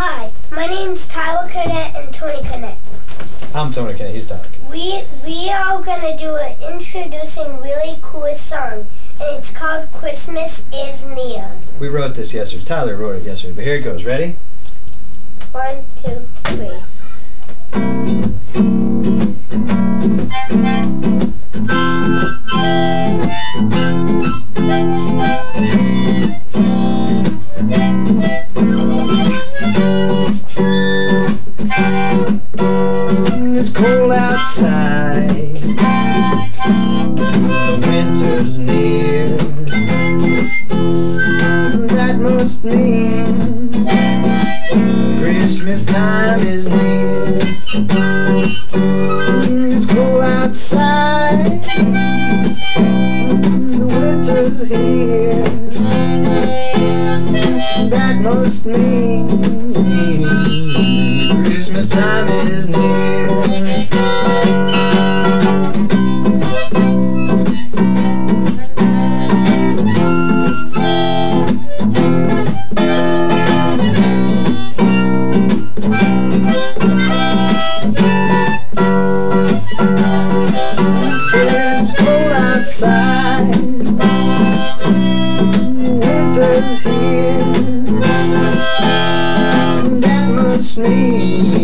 Hi, my name's Tyler Cadet and Tony Cadet. I'm Tony Cadet, he's Tyler Cadet. We are gonna do an introducing really cool song, and it's called Christmas is Near. We wrote this yesterday. Tyler wrote it yesterday, but here it goes. Ready? 1, 2, 3. It's cold outside, the winter's near. That must mean Christmas time is near. It's cold outside, the winter's here. That must mean Christmas time is near. It's cold outside, winter's here. That must mean